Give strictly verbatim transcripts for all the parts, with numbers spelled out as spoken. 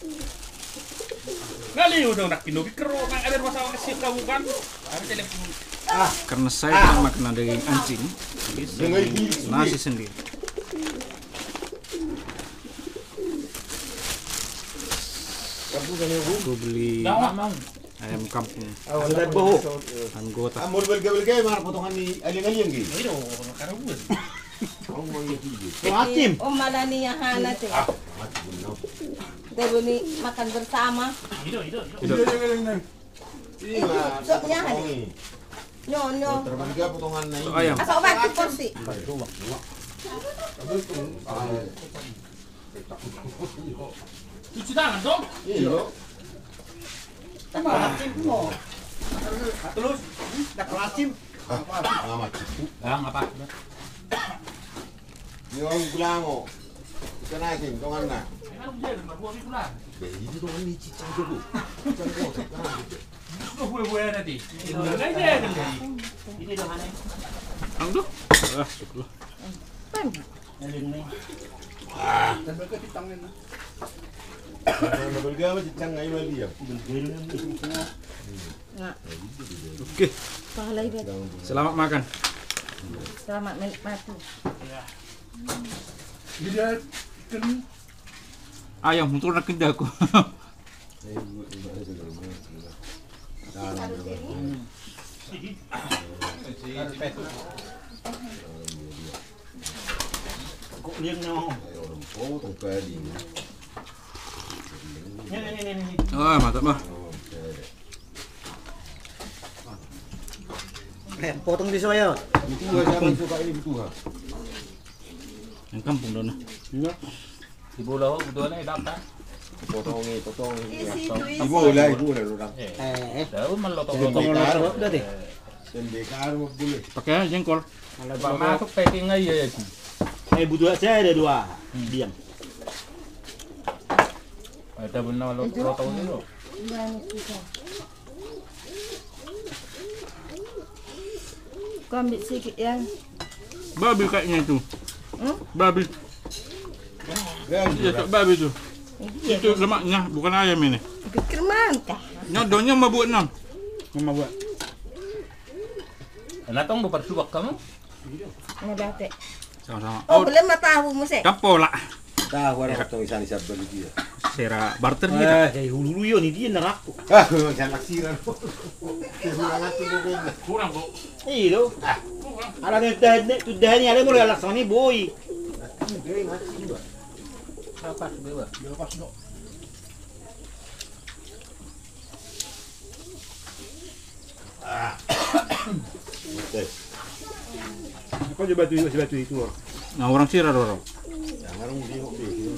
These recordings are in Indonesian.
Ngali udah nak kinubi kero, nggak ada masalah kesih kamu kan? Ada telepon. Ah, karena saya ah. tak makan daging anjing, jadi nasi sendiri. Aku beli ayam kampung. Sudah bohong. Anggota. Amor belga-belga mana potongan ni aling-aling gitu. Itu karabus. Oh mau ya tiga. Hakim. Om malah ni yang hanat eh. Dulu ni makan bersama. Itu itu. Itu yang iya. Sopnya hari. Nyo nyo. Terbagi potongan ni. Ayam. Asal obat tu porsi. Cuci tangan dong. Iya. Apa hakim mo? Terus, dah kelasim. Apa? Amat. Bang apa? Ni orang bilang oh. Kita naikin tongan na. Kan dia ada dua ribu lah. Ini tongan ni cicang dulu. Cicang kau sekarang gitu. Itu gue-gue nanti. Ini aja kan. Ini dah mana? Angdo? Ah, syukurlah. Ah, dan mereka ditangin. Kalau belga macam cicang ayo beli ya. Oke. Pahala ibadah. Selamat makan. Selamat menikmati. Dia kan Ayam untuk nak kedai aku. Kok liang nong? Oh, tongkat ini. Wah, mantap mah. Eh, potong di saya. Itu gua jangan suka ini betul ha. Yang kampung dona. Iya. di pulau betul nih dapat. Potong ni, potong. Isi tu isi. Ibu lah, ibu lah orang. Eh, tahu melotong Potong dah deh. Sendekar mau boleh. Pakai jengkol. Kalau pak masuk packing aja ya. Eh, butuh saya ada dua. Diam. Ada benar lotong itu. Kau ambil sikit yang Babi kayaknya itu. Hmm? Babi. Iya, tak babi itu. Itu lemaknya, bukan ayam ini. pikir mantap. Nyodonya mabuk enam. Mama buat. Natong bukan subak kamu? Mau bate. Sama-sama. Oh, belum mah tahu musik. Kapo lah. Tahu orang potong isan isap beli dia. Sera barter Eh, kita. kayak hulu yo nih dia neraku. Ah, jangan laksiran. Kurang hati gue. Kurang kok. Iya lo. Ala nih dah tu dah ni ada mulai laksani boy. Apa bebas? Ah. Oke. Kau coba tu coba tu itu. Nah, orang sira dorong. Jangan orang bingung deh.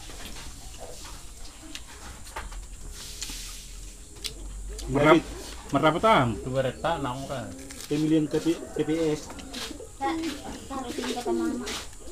Merap, merap tam. Dua reta nang kan. Pemilihan K P S. Taruh sini kata mama.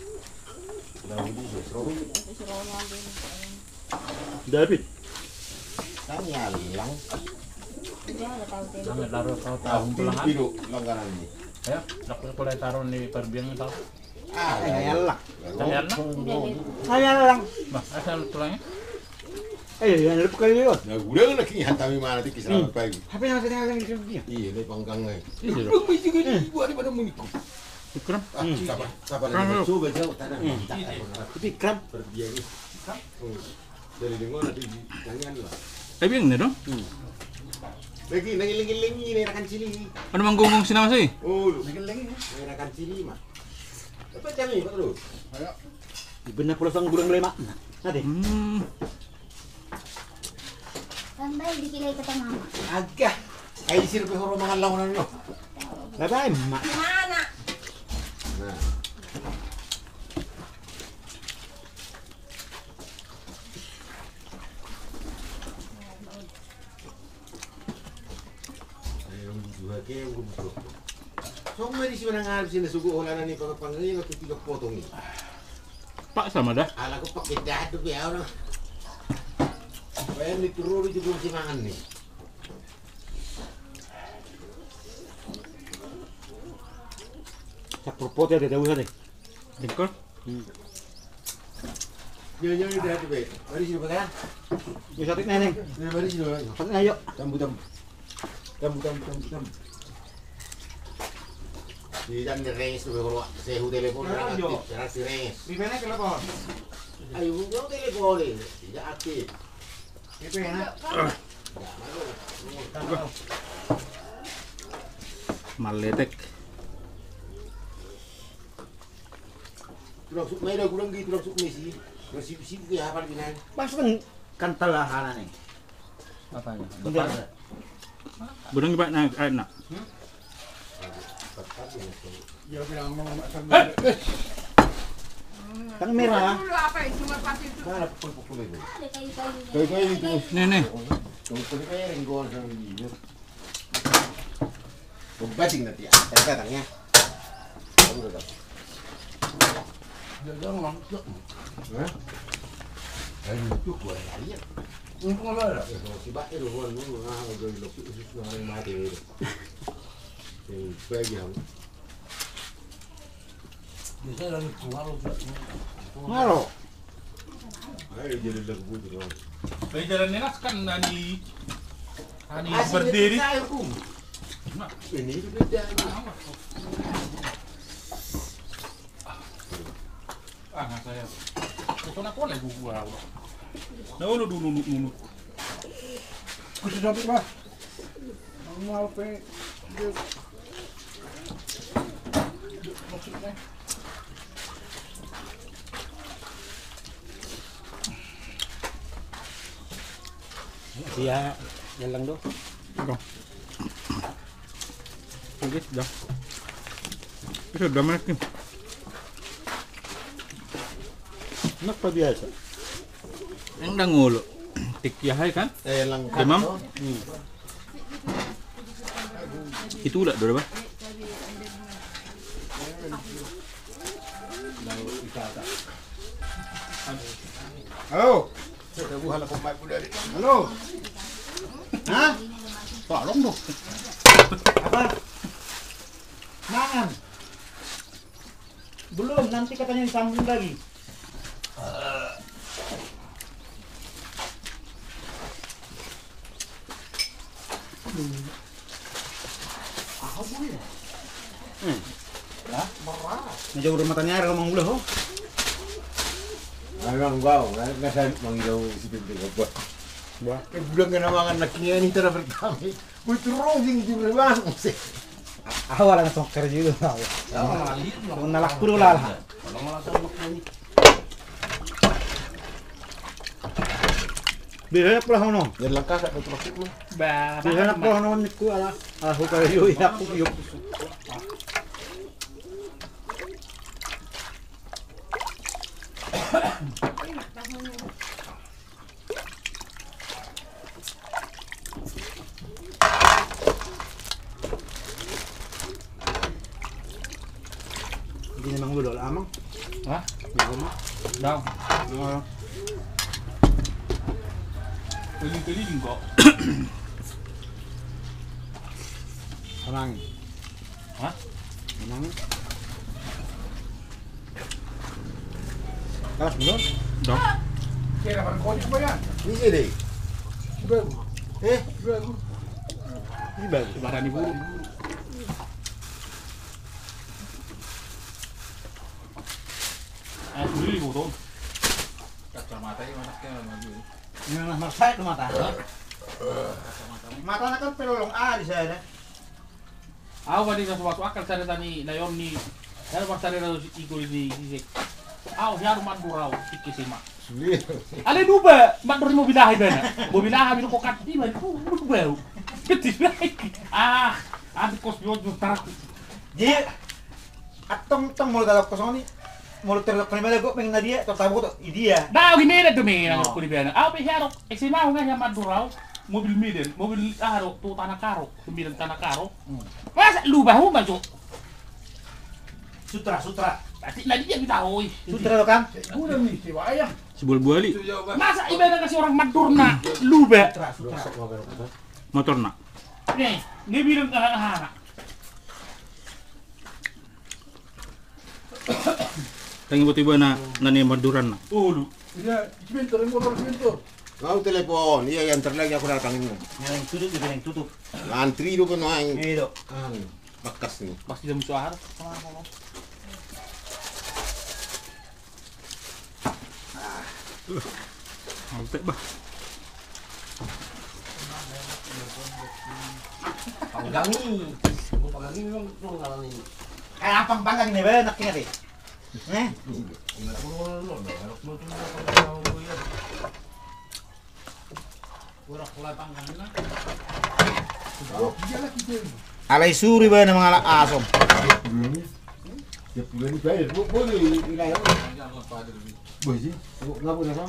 David. Tanya lang. Dia ada tahu dia. Nang taruh kau tahu Tahu pelangan. biru langganan ini. Ya, nak boleh taruh di perbiang itu. Ah, Ya lah. Saya nak. Saya lang. Bah, asal tulangnya. Eh, yang lupa kali yo. Nah, gue udah nak kihat tapi mana ti kisah pagi. Apa yang saya yang dia? Iya, ni pangkang ni. Iya. Belum mesti kan buat di pada muniku. Ikram. Ah, sabar, sabar. Hmm. Coba jauh tanah. Tapi kram. Perbiang ni. Dari dengar nanti jangan lah. Eh, biang ni dong. Lagi nangil-nangil ni rakan cili. Ano manggungung sinama sih? Oh, nangil-nangil ni rakan cili mah. Apa jami Pak terus? Ayo. Benar pulau sang burung lemak. Nanti. Hmm. Tambah dikilai kata mama. Agak. Ay sir pe horo mga lawan no. Bye mak. Mana? Nah. Ayun dua ke ugo. So mari si manangal sila sugo wala na ni pagpangay at tiga potong ni. Pak sama dah. Ala ko pakidah do biya ora. Bayam ni turo di jugo si mangan ni. Sapur pot ya ada usaha deh. Jengkol. Jangan di hati baik. Mari sini pakai. Yo satik neneng. Mari sini. Satik ayo. Tambu tambu. Tambu tambu tambu tambu. Di jam di range tu kalau sehu telepon orang aktif, cara si range. Bibene ke lapor. Ayo jauh telepon ni, tidak aktif. Bibene. Maletek. Tulang suk mai dah kurang gitu tulang suk mai sih. Masih sibuk ya apa lagi nang? Masuk kental lah kana nih. Apanya? Enggak. Budang gimana nak nak? Ya bilang mau makan. Kan merah. Mana pukul-pukul itu? Kayak-kayak itu. Nih nih. Tunggu kayak ringgol sama ini. Bating nanti ya, datangnya. Kamu udah tahu. Jangan langsung. Hah? Ayo tuh gua lihat. Untung ada. Ya kalau si Pak itu kan nu ah udah lebih usus orang mati itu. Yang bagian. Biasanya lagi keluar loh. Ngalo. Ayo jadi lebu itu. Dari jalan nenas kan dari Ani Asing berdiri. itu saya, Kum. Ini itu beda. Ah, nggak saya. Itu nak boleh gua. Nah, lu dulu dulu. Kudu sampai Mas. Mau pe. Maksudnya Iya, jalan do. Kau. Oke, dah. Itu udah mana nih? Kenapa biasa? Yang dah ngulu. Tik ya hai kan? Eh lengkap. Demam? toh. Itu udah berapa? Halo. Sudah buah lah pemain muda ni. Halo. Hah? Tolong dong. Apa? Mangan. Belum, nanti katanya disambung lagi. Ah, boleh. Hmm. Hah? Marah. Ngejauh rumah tanya air ngomong ulah, oh. Memang kau, nggak saya manggil si pintu kau. Buah. Eh bulan kena makan naknya ni terus pertama. Gue terus sing di rumah sih. Awal langsung kerja itu tahu. Mau nalak puluh lah. Biasanya pulang hono. Jadi lengkap tak betul betul. Biasanya pulang hono niku ala ala hukar yo ya aku yo. Ini memang udah lama. Hah? Lama. Dah. Oh. Keliling-keliling kok. Tenang. Hah? Tenang. Kalas belum? Dong. Kira kan kau juga ya? Ni je deh. Eh, Ini bagus. Barang ibu. Ah, beli ibu tuh. Kacamata ini mana kena lagi? Ini mah maksud itu mata. Matanya kan pelolong A di sana. Aku tadi nggak suatu akal cari tani layon ni. Saya pas cari layon ikut di di. Aku dia rumah durau sikit sih mak. sulit. Ale duba, mak dari mobil lah ibana. Mobil lah habis kok kat di mana? Duba. Ketis lagi. Ah, ada kos biot juta. Jadi atong tong mau dalam kosong ni. Mau terlalu kalimat gue pengen dia, atau tahu tuh dia. Dah gini deh tuh nih, aku di bana. Aku biar eksima nggak yang madurau. Mobil miden, mobil aro tuh tanah karo, sembilan tanah karo. Masa lu bahu maju? Sutra, sutra. Pasti nanti dia kita oi. Sutra lo kan? Udah nih, si wayang. Sebuah buali. Masa ibadah kasih orang madurna, lu ba? Sutra, sutra. Motor nak. Nih, dia bilang ke anak. Tangi tiba na nani maduran na. Oh lu, Iya, sebentar, motor sebentar. Kau telepon, iya yang lagi aku datangin. Yang tutup juga yang tutup. Antri lu kan main. Itu. Kan bekas nih. Pasti jam suara. Kemana? Altek bah. Panggangi. Gua panggangi memang lu ngalami. Kayak apa panggang ini be nak ingat eh. Eh? Alay suri ba ng mga asom. Ya bulan bayar, boleh wilayah. Boleh sih. Ngapa dah?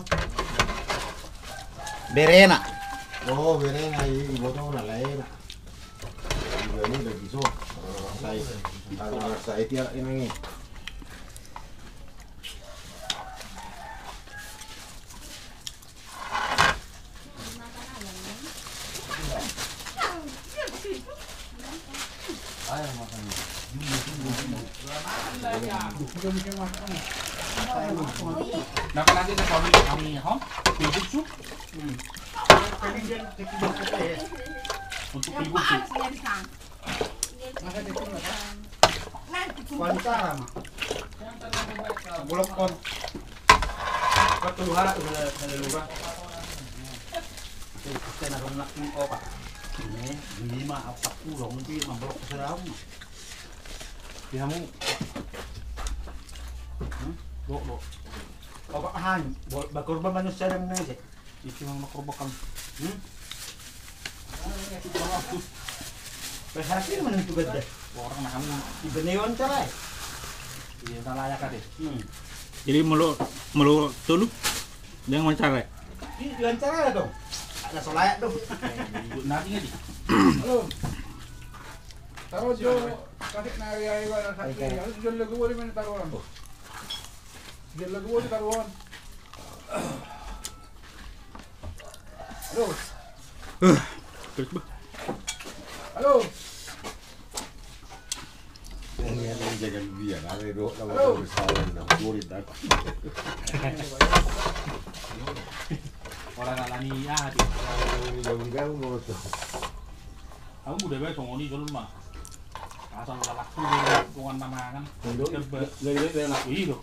Berena. Oh, verena ibu tahu na lain. Ibu ini lagi so. Saya, anak saya tiap ini. Napa lagi na kami kami ho? Pilbuksu? Untuk pilbuksu. Kuantara mah. Bulok kon. Patuha udah ada lupa. Kita nak nak ni apa? Ini lima apa pulau mungkin mambrok keserau. Kamu lo lo Apa han? Bakurban manusia yang ni je. isi mang makorbakan. Hmm? Berhasil menentukan dah. Orang nah kamu Ibenewan cerai. iya salah ya kade. Hmm. Jadi melu melu tulu jangan mencari. Ini dengan cerai dong. Ada solayak dong. Nanti nggak di? Halo. Taruh jo, kasih nari air lah. Harus jual lagu boleh mana taruhan. Jual lagu boleh taruhan. Halo. Terus bah. Halo. Ini yang menjaga biar ada dua Halo. nama bersalah dan kulit aku. Orang alani ya di. Jangan ganggu mau tuh. Kamu udah bayar songoni jual mah. Asal lalaku dengan nama kan. Gede-gede enak itu.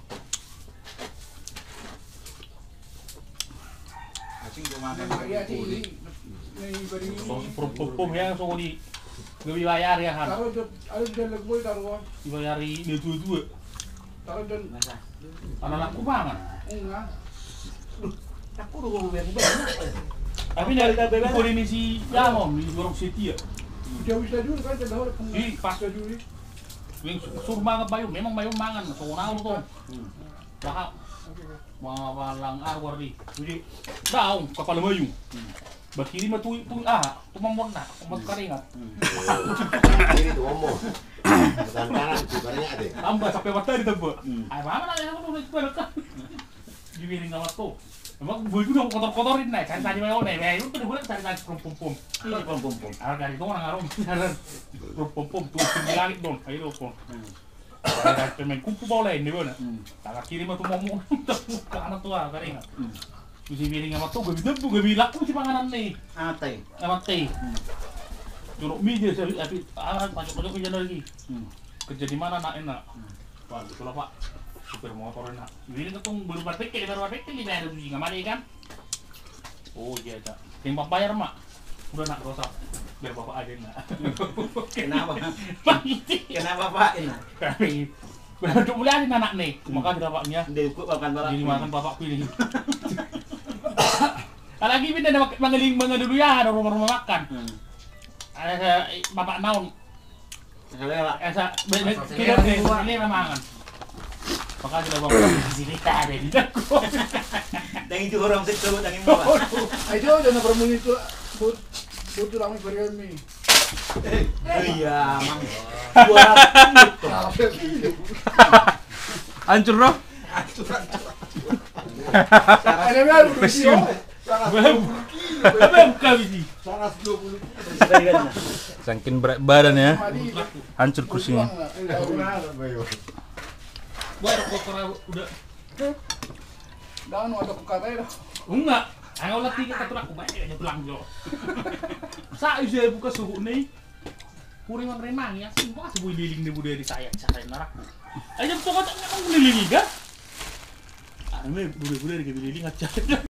Asing tu makan. Iya sih. Ini beri. Pom-pom yang songoni. Gawi bayar ya kan. Taruh jo, harus jual lagu boleh taruhan. Dibayari dua-dua. Taruh jual. Anak-anakku mangan. Enggak. Aku dulu biar banyak. Tapi dari tadi ini si Yamom di Gorong City ya. Jauh bisa dulu kan dah orang Ih, pas dulu. Wing suruh banget bayu, memang bayu mangan, so naon to. Bahak mawalang arwar di. Jadi daong kapal bayu. Bakiri mah tuh tuh ah, tuh mamon na, kumat karingat. Ini tuh omong. Dan kanan tuh banyak ada. Tambah sampai mata di tempat. Ay mama na yang udah itu kan. Giwiring ngawas tuh. Emang gue juga kotor-kotorin nih, cari tadi mau nih, nih, lu tuh gue cari tadi pom-pom-pom. Ini pom-pom-pom. Arah dari itu orang ngaruh, pom-pom-pom tuh tinggi langit dong, ayo dong. Pemain kupu boleh ini bener. Tangan kiri mah tuh ngomong, ke anak tua, kering. Mesti piring sama tuh, gue bilang, gue bilang, aku sih panganan nih. Atay. Sama teh. Curug mie dia, tapi ah, masuk-masuk kerja lagi. Kerja di mana nak enak? Wah, betul lah pak. Super motor enak. Ini ketemu belum berpikir, baru berpikir ini ada uji ngamali kan? Oh iya tak. Yang bapak bayar mak, udah nak dosa. Biar bapak aja nak. Kenapa? Kenapa Pak? Enak. Tapi untuk mulai anak nih, maka tidak bapaknya. Dia ikut makan barang. Jadi makan bapak pilih. Lagi pindah ada mangeling mangedulu ya ada rumah-rumah makan. Ada bapak naon. Selera. Esa kita ini makan. Maka sudah bapak cerita ada di daku. Dan itu orang situ dan ini mah. Ayo jangan bermunyi itu. But butuh lama berani. Iya, mang. Gua Hancur roh. Ada baru Pensiun. Belum. Belum kali ini. Saras dua puluh kilo. Saking berat badan ya. Hancur kursinya. Baru kotor udah. Dah anu ada kukatay dah. Enggak. Ang ulat tiga katulak ko ba eh pulang jo. Sa isa buka suhu nih. Puri mang remang ya, semua sebuah liling di budaya di saya, saya narakku. Ayo tuh kata ngomong liling ga? Ah, me budaya-budaya di liling aja.